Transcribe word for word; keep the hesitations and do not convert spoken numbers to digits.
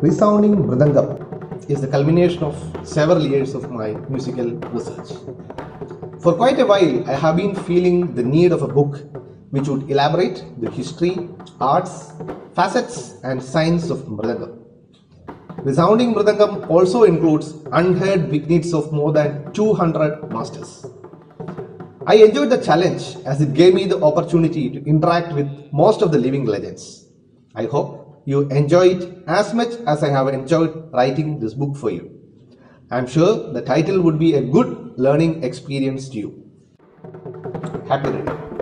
Resounding Mridangam is the culmination of several years of my musical research. For quite a while, I have been feeling the need of a book which would elaborate the history, arts, facets and science of Mridangam. Resounding Mridangam also includes unheard vignettes of more than two hundred masters. I enjoyed the challenge as it gave me the opportunity to interact with most of the living legends. I hope you enjoy it as much as I have enjoyed writing this book for you. I am sure the title would be a good learning experience to you. Happy reading.